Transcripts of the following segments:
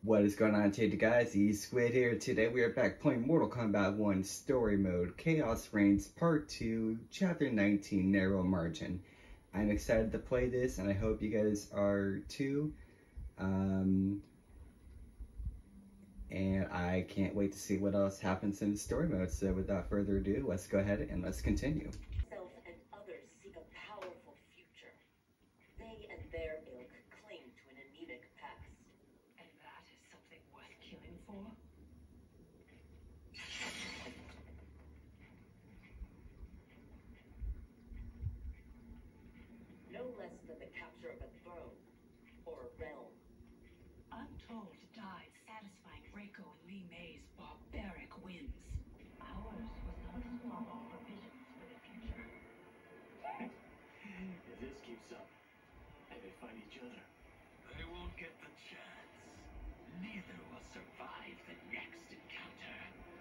What is going on today, guys? The Squid here. Today we are back playing Mortal Kombat 1 Story Mode, Khaos Reign Part 2, Chapter 19, Narrow Margin. I'm excited to play this, and I hope you guys are too. And I can't wait to see what else happens in the story mode. So without further ado, let's go ahead and let's continue. Self and others seek a powerful future. They and their ilk cling to an anemic past. And that is something worth killing for? No less than the capture of a throne or a realm. Untold died satisfying Reiko and Li Mei's barbaric whims. Ours was not to swap all provisions for the future. If this keeps up, and they find each other, they won't get the chance. Neither will survive the next encounter.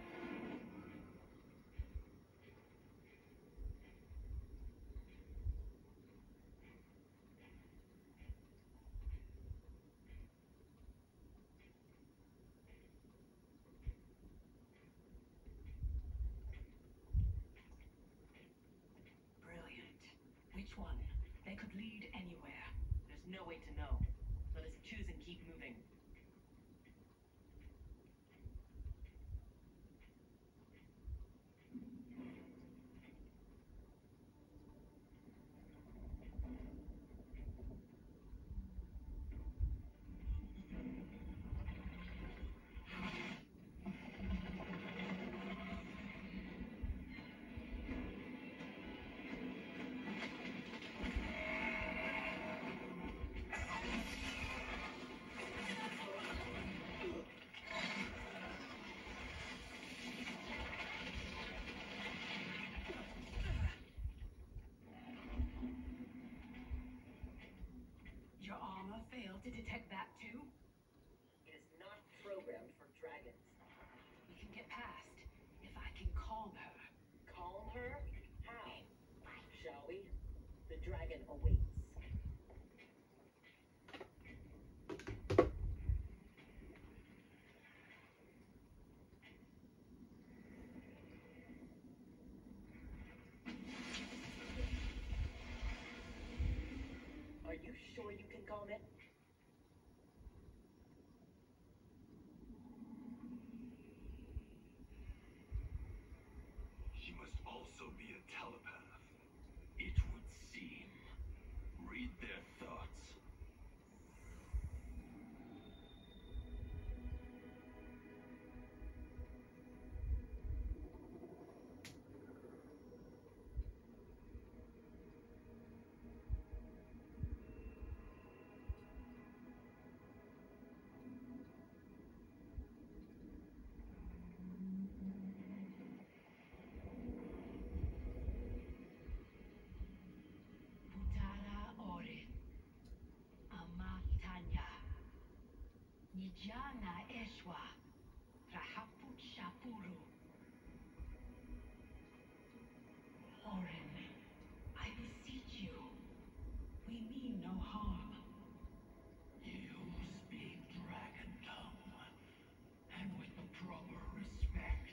Brilliant. Which one? They could lead anywhere. There's no way to know. Let us choose and keep moving. Your armor failed to detect that too? It is not programmed for dragons. We can get past if I can calm her. Calm her? How? Shall we? The dragon awaits. Are you sure you can calm it? She must also be a telepath. It would seem. Read their thoughts. Putara Orin. Ama Tanya. Nijana Eshwa. Rahaput Shapuru. Orin, I beseech you. We mean no harm. You speak dragon tongue, and with the proper respect.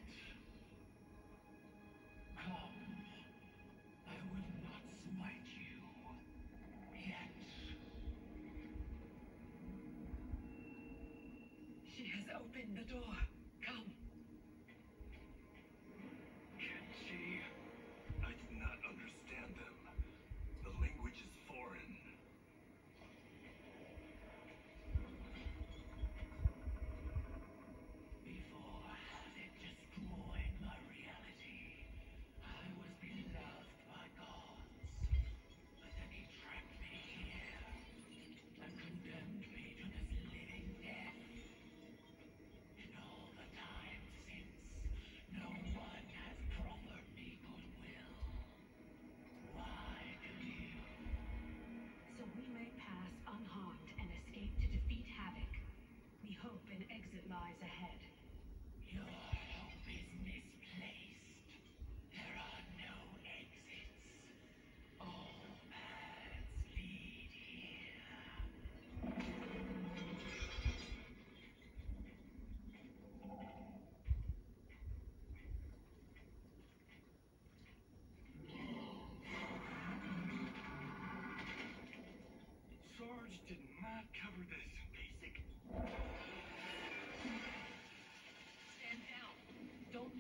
Come, I will not smite you. Yet. She has opened the door. Come. Can she? I do not understand them. The language is foreign. Before it destroyed my reality, I was beloved by gods. But then he trapped me here and condemned me to this living death. In all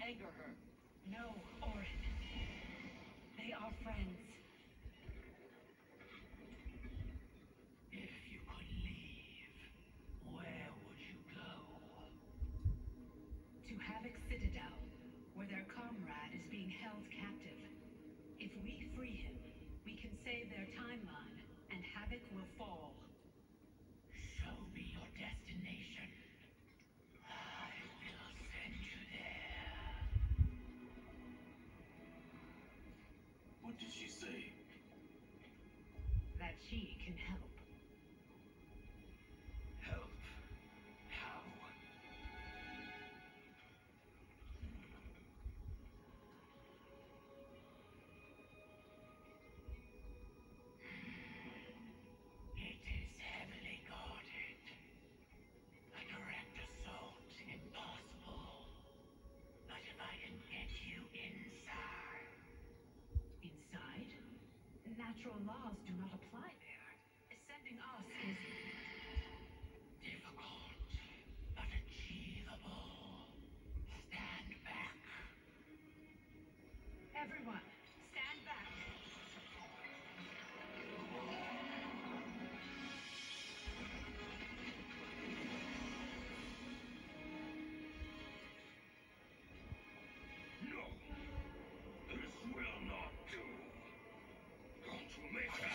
anger her. No, Orin. They are friends. If you could leave, where would you go? To Havoc Citadel, where their comrade is being held captive. If we free him, we can save their timeline, and Havoc will fall. Show me your destination. I will send you there. What did she say? That she can help. Help? How? It is heavily guarded. A direct assault impossible. But if I can get you inside. Inside? Natural laws do not apply there. Sending us is... Difficult, but achievable. Stand back. Everyone, stand back. No! This will not do. Don't you make that?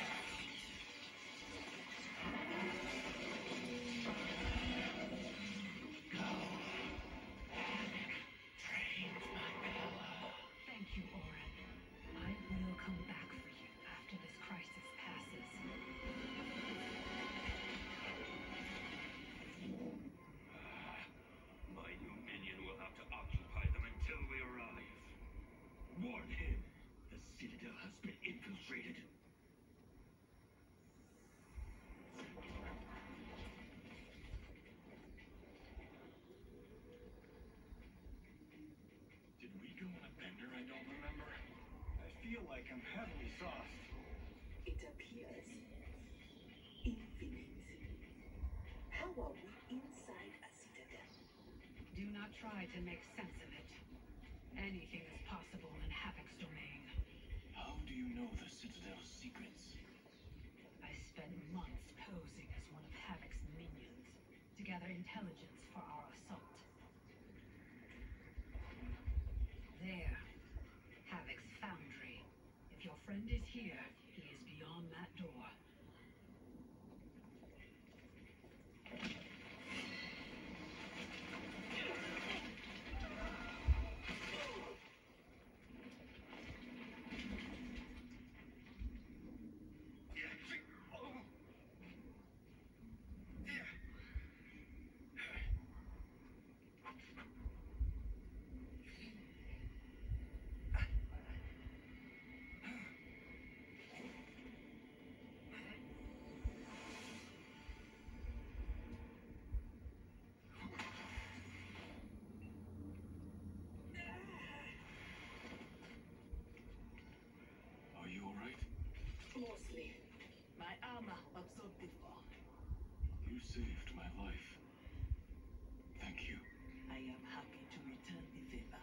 Drains my power. Thank you, Orin. I will come back for you after this crisis passes. My new minion will have to occupy them until we arrive. Warn him. The Citadel has been infiltrated. Did we go on a bender I don't remember? I feel like I'm heavily sauced. It appears infinite. How are we inside a citadel? Do not try to make sense of it. Anything is possible in Havoc's domain. How do you know the Citadel's secrets? I spent months posing as one of Havoc's minions to gather intelligence for our assault. There, Havoc's foundry. If your friend is here, he is beyond that door. Are you alright? Mostly. My armor absorbed the fall. You saved my life. Thank you. I am happy to return the favor.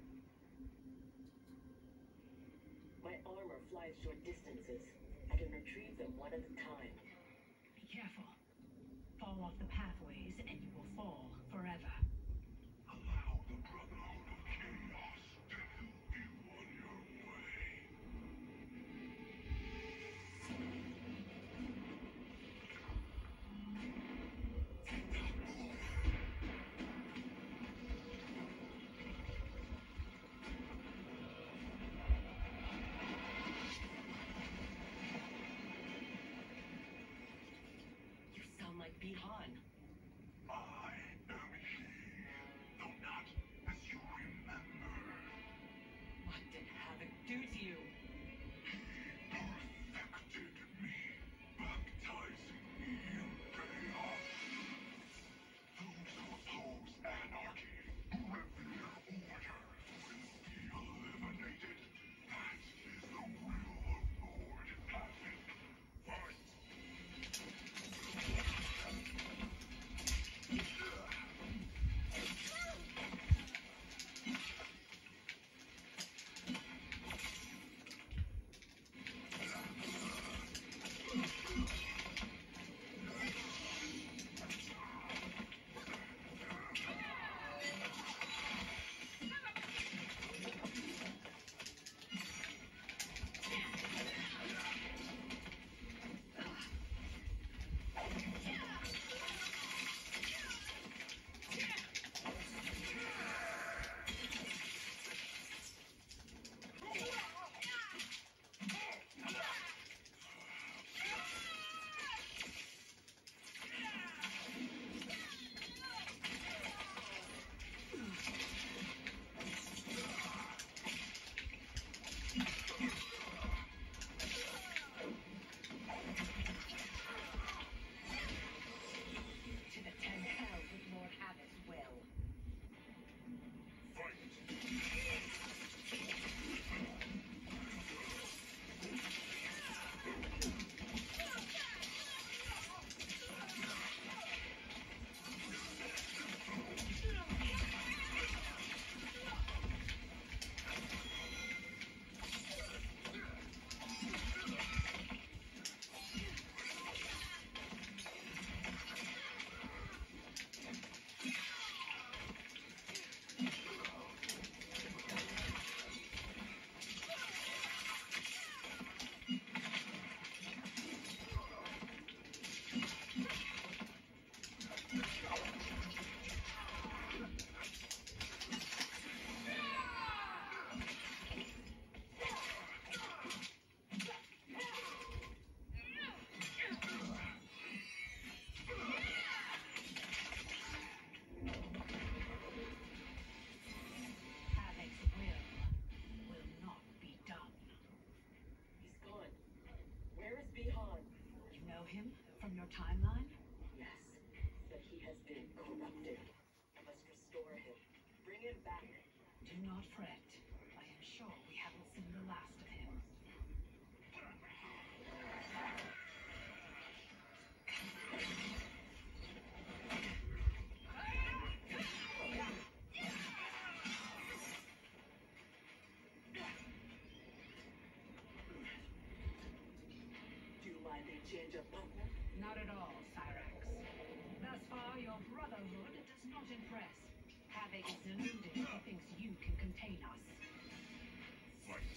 My armor flies short distances. I can retrieve them one at a time. Be careful. Fall off the pathways and you will fall forever. Allow the Brotherhood of Chaos to help you on your way. You sound like Bihan. I am he, though not as you remember. What did Havoc do to you? Perfected me, baptizing me in chaos. Those who oppose anarchy, who revere order, will be eliminated. That is the will of Lord Havoc. Fight! Do not fret. I am sure we haven't seen the last of him. Do you mind a change of partner? Not at all, Cyrax. Thus far, your brotherhood does not impress. Havoc is deluded if he thinks you can contain us. Fight.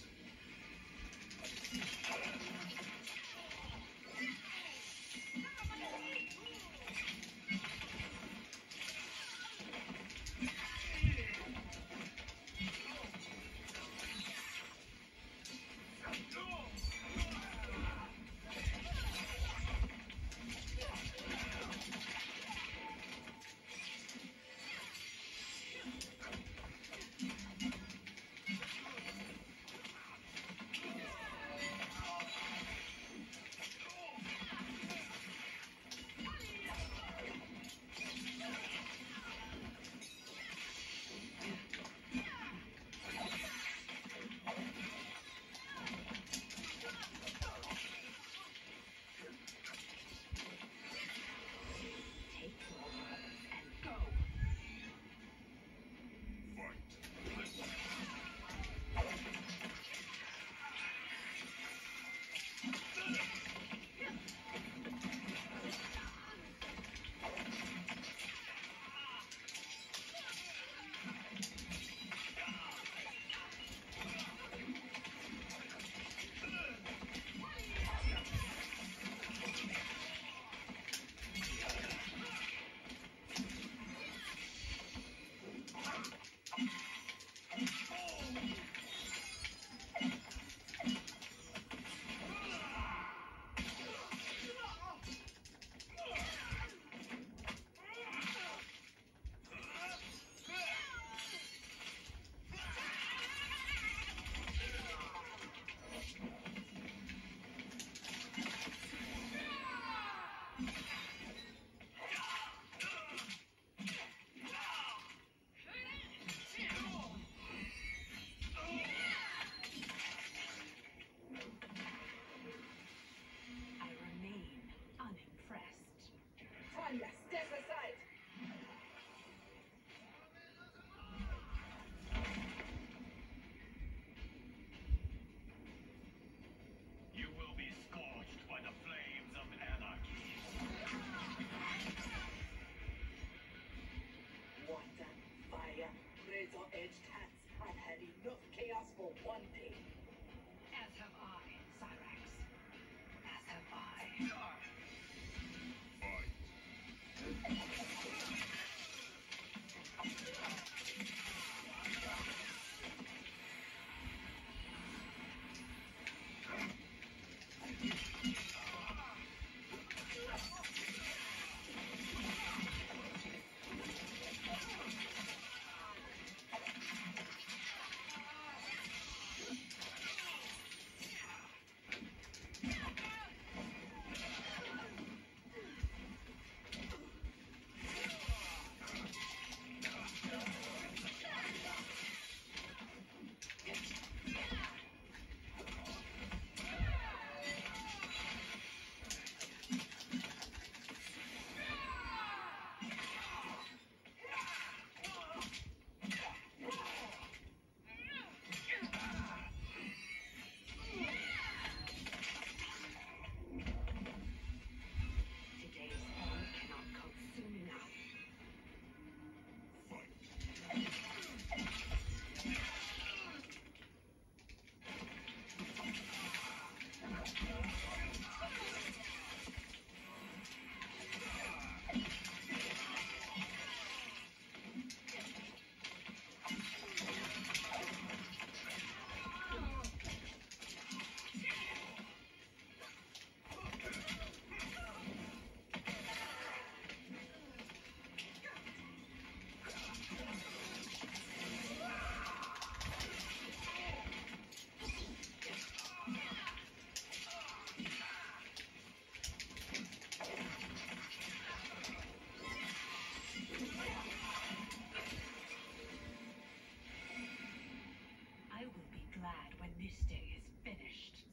hoisting is finished.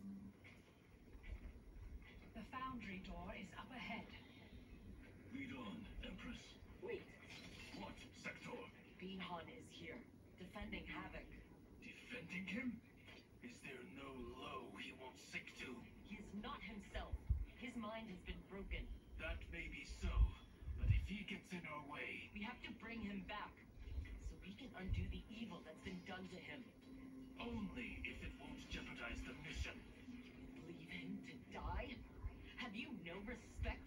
The foundry door is up ahead. Lead on, Empress. Wait, What sector? Bihan is here, defending Havoc. Defending him? Is there no low he won't sink to? He is not himself. His mind has been broken. That may be so, but if he gets in our way, We have to bring him back, so we can undo the evil that's been done to him. only if it won't jeopardize the mission. Leave him to die? Have you no respect?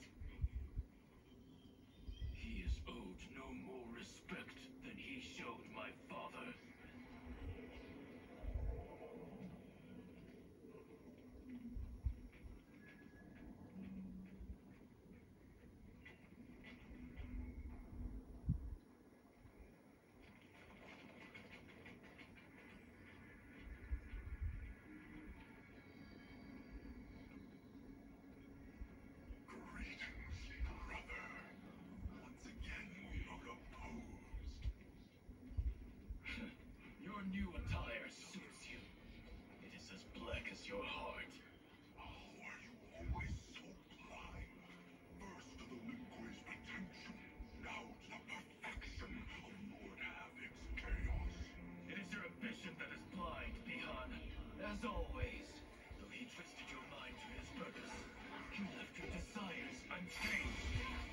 He is owed no more respect than he showed my father. Greetings, brother. Once again, we are opposed. Your new attire suits you. It is as black as your heart. Oh, are you always so blind? First to the Linquay's potential, now to the perfection of Lord Havoc's chaos. It is your ambition that is blind, Bihan. As always, though he twisted your mind to his purpose, he left your desires unchanged.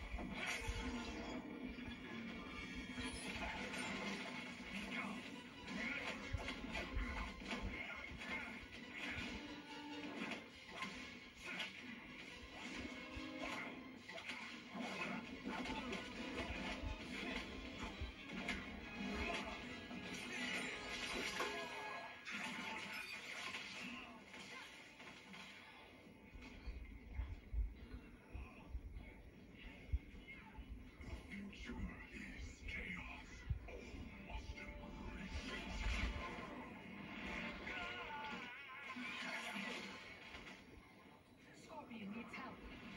The future is chaos. All must embrace it. Scorpion needs help.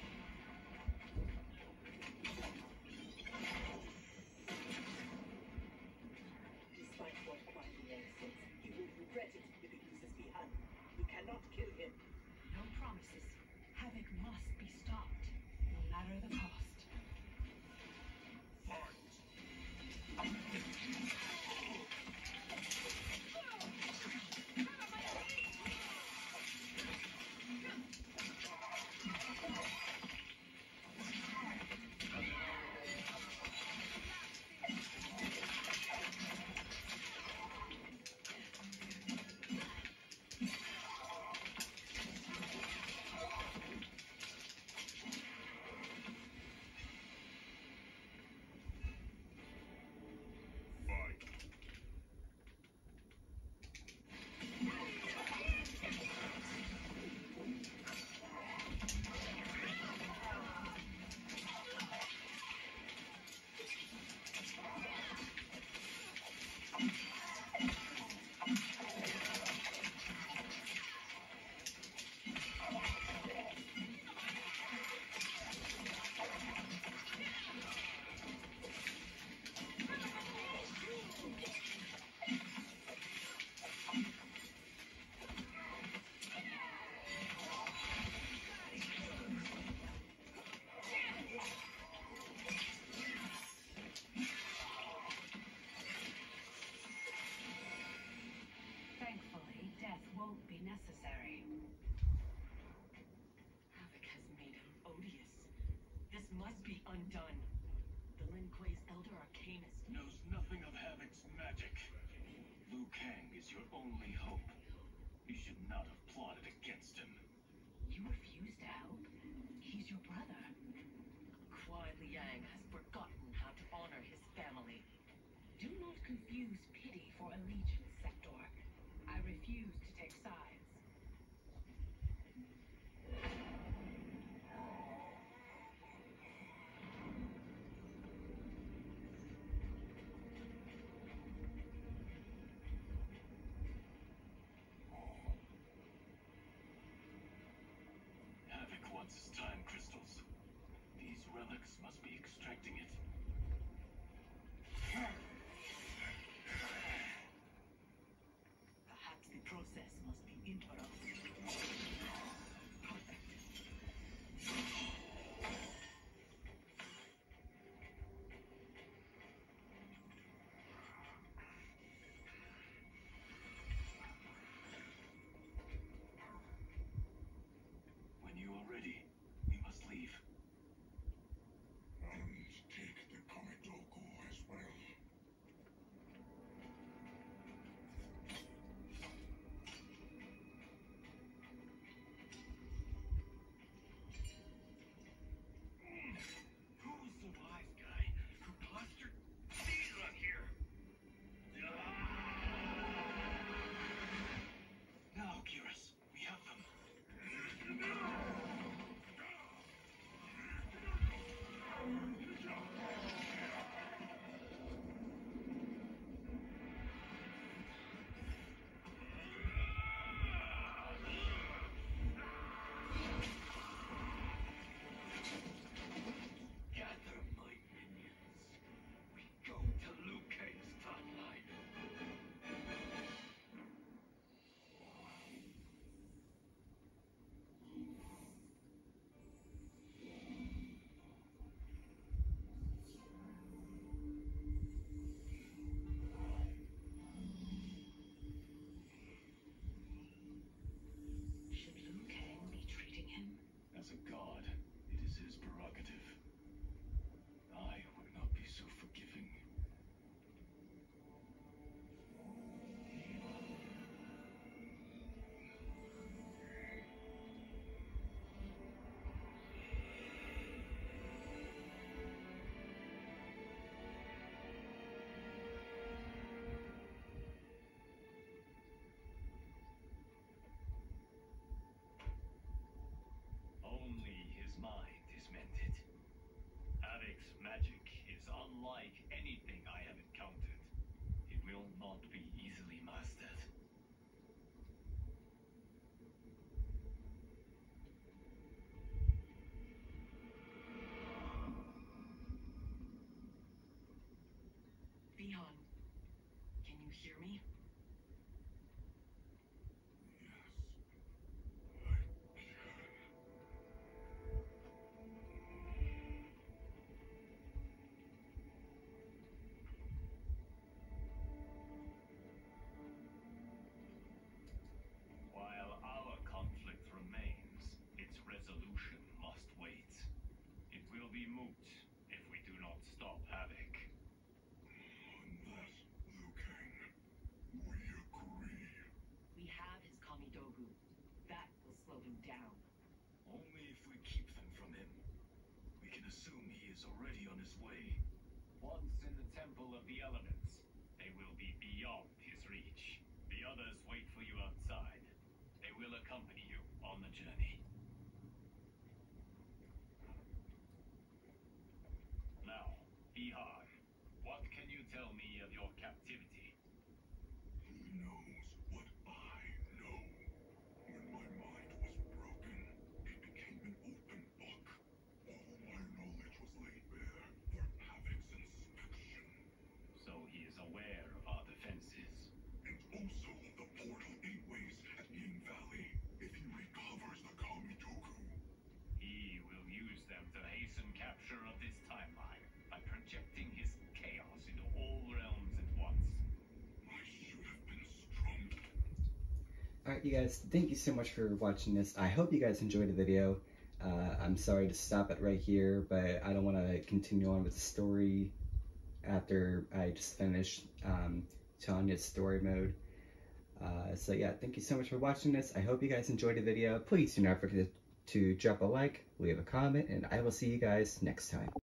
Despite what Kuan Yin says, he will regret it if he loses Bihan. We cannot kill him. No promises. Havoc must be stopped, no matter the cost. Fight! Fight. Thankfully, death won't be necessary. Havoc has made him odious. This must be undone. The Lin Kuei's elder arcanist. Knows nothing of Havoc's magic. Liu Kang is your only hope. You should not have plotted against him. You refuse to help? He's your brother. Kuai Liang has forgotten how to honor his family. Do not confuse pity for allegiance, Sector. I refuse to take sides. Havoc wants his time crystals. These relics must be extracting it. Perhaps the process must be Interrupt. When you are ready, we must leave. And take the Kamidoku as well. Who's the wise guy who clustered these on here? Now, Kyrus, we have them. Gather my minions. We go to Liu Kang's timeline. Should Liu Kang be treating him? As a god, it is his prerogative. I would not be so forgiving. Only his mind is mended. Havoc's magic is unlike anything I have encountered. It will not be easily mastered. Bihan, can you hear me? While our conflict remains, its resolution must wait. It will be moot if we do not stop Havoc. Unless, Liu Kang, we agree. We have his Kamidogu. That will slow him down. Only if we keep them from him. We can assume he is already on his way. Once in the Temple of the Elements, they will be beyond his reach. The others wait for you outside. They will accompany you on the journey. Now, Bihan, what can you tell me of your captivity? He knows what I know. When my mind was broken, it became an open book. All my knowledge was laid bare for Havoc's inspection. So he is aware of our defenses. And also the portal gateways at Yin Valley. If he recovers the Kamidoku, He will use them to hasten capture of this timeline by projecting his chaos into all realms at once. I should have been stronger. Alright, you guys, thank you so much for watching this. I hope you guys enjoyed the video. I'm sorry to stop it right here, but I don't want to continue on with the story after I just finished Tanya's story mode. So yeah, thank you so much for watching this. I hope you guys enjoyed the video. Please do not forget to drop a like, leave a comment, and I will see you guys next time.